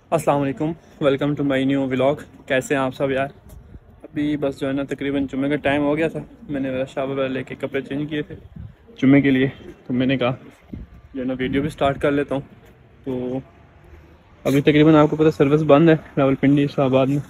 अस्सलाम वालेकुम, welcome to my new vlog. कैसे हैं आप सब यार। अभी बस जो है ना तकरीबन जुम्मे का टाइम हो गया था। मैंने मेरा शावर वगैरह लेके कपड़े चेंज किए थे जुम्मे के लिए, तो मैंने कहा जो है ना वीडियो भी स्टार्ट कर लेता हूँ। तो अभी तकरीबन आपको पता सर्विस बंद है रावलपिंडी इस्लामाबाद में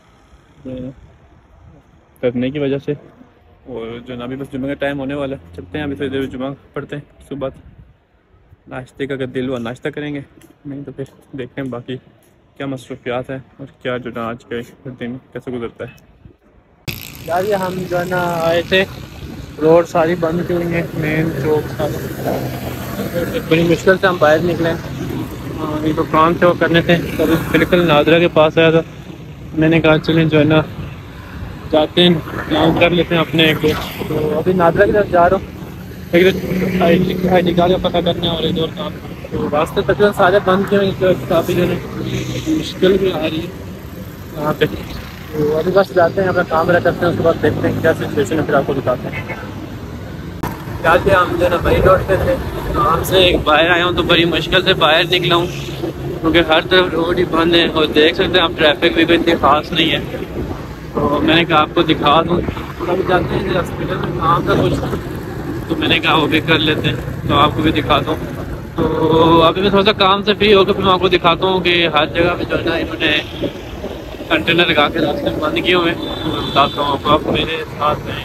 करने की वजह से। और जो ना अभी बस जुम्मे का टाइम होने वाला है, चलते हैं अभी थोड़ी देर जुम्मा पढ़ते हैं। उसके बाद नाश्ते का अगर दिल हुआ नाश्ता करेंगे, नहीं तो फिर देखते हैं बाकी क्या मसरूफियात है और क्या जो ना आज के दिन कैसे गुजरता है। यार ये हम जो है ना आए थे, रोड सारी बंद की हुई है, मेन चौक सारे बड़ी मुश्किल से हम बाहर निकले। ये तो काम थे वो करने थे, तभी बिल्कुल नादरा के पास आया था। मैंने कहा चलें जो है ना जाते हैं काम कर लेते हैं अपने एक दो। तो अभी नादरा की तरफ जा रहा हूँ, एक आई डी कार्ड का पता करने और एक दो काम। तो रास्ते तकरीबन सारे बंद किए हैं, तो काफ़ी जो है मुश्किल भी आ रही है यहाँ पे। तो अभी बस जाते हैं अपना काम वगैरह करते हैं, उसके बाद देखते हैं क्या सिचुएशन है, फिर आपको दिखाते हैं। क्या किया हम जो है ना बड़ी रोड पे थे, काम से एक बाहर आया हूँ तो बड़ी मुश्किल से बाहर निकला हूँ क्योंकि हर तरफ रोड ही बंद है और देख सकते हैं आप ट्रैफिक भी कोई इतनी खास नहीं है। तो मैंने कहा आपको दिखा दूँ। अभी जाते हैं हॉस्पिटल में काम था कुछ, तो मैंने कहा वो भी कर लेते हैं तो आपको भी दिखाता हूँ। तो अभी मैं थोड़ा सा काम से फ्री होकर फिर मैं आपको दिखाता हूँ कि हर जगह पे जो है ना इन्होंने कंटेनर लगा के रास्ते बंद किए हुए हैं। तो मैं बताता हूँ आपको, आप मेरे साथ हैं।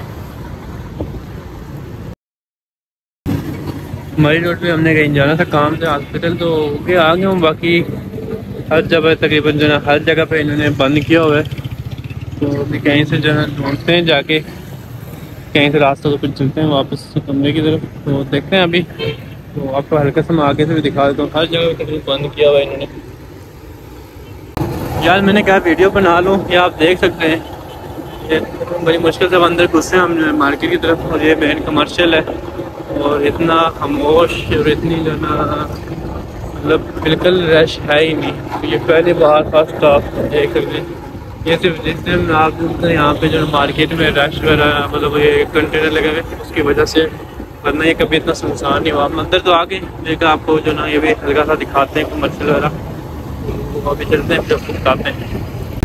मरी रोड पे हमने कहीं जाना था काम से हॉस्पिटल, तो ओके आ गया हूँ। बाकी हर जगह तकरीबन जो है ना हर जगह पे इन्होंने बंद किया हुआ है। तो अभी कहीं से जो है ढूंढते हैं जाके, कहीं से रास्ता तो फिर चलते हैं वापस कमरे की तरफ। तो देखते हैं अभी, तो आपको हल्का सा मैं आगे से भी दिखा देता हूँ। हर जगह तकरीबन बंद किया हुआ है इन्होंने। यार मैंने कहा वीडियो बना लूँ, ये आप देख सकते हैं ये बड़ी मुश्किल से अंदर घुसे हम मार्केट की तरफ। और ये मेन कमर्शियल है और इतना खामोश और इतनी जो ना मतलब बिल्कुल रश है ही नहीं। तो ये पहले बाहर फर्स्ट स्टॉप देख सकते हैं। ये सिर्फ जिस दिन आप यहाँ पे जो मार्केट में रश वगैरह मतलब ये कंटेनर लगे हुए उसकी वजह से, वरना ये कभी इतना सुनसान नहीं हुआ। हम अंदर तो आके देखा आपको जो ना ये भी हल्का सा दिखाते हैं कमर्शियल वगैरह। तो अभी चलते हैं फिर आपको बताते हैं।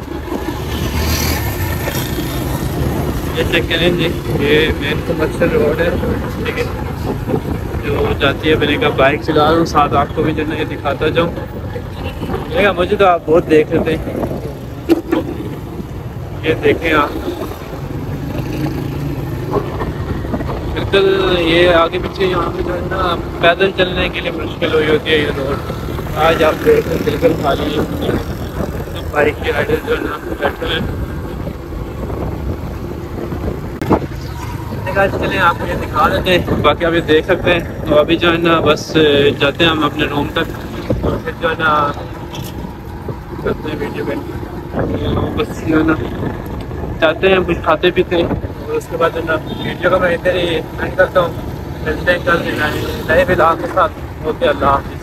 ये चेक करें जी, ये मेन कमर्शियल रोड है, ठीक है, जो जाती है। मैंने कहा बाइक चला रहा हूँ साथ आपको भी जो ना ये दिखाता जाऊँ। देखा मुझे तो आप बहुत देख लेते हैं, ये देखें आप बिल्कुल ये आगे पीछे यहाँ पे जो है ना पैदल चलने के लिए मुश्किल हुई होती है ये रोड। आज आप देख रहे हैं बिल्कुल खाली है, बाइक के राइडर जो है ना बैठे हैं। चलें आपको ये दिखा देते हैं, बाकी आप ये देख सकते हैं। तो अभी जो है ना बस जाते हैं हम अपने रूम तक, तो फिर जो है ना करते हैं वीडियो पे। तो बस जो है ना जाते हैं कुछ खाते पीते हैं और उसके बाद जो है ना वीडियो का मैं इधर ही एंड करता हूँ। मिलते हैं कल नए व्लॉग के साथ। ओके, अल्लाह हाफ़िज़।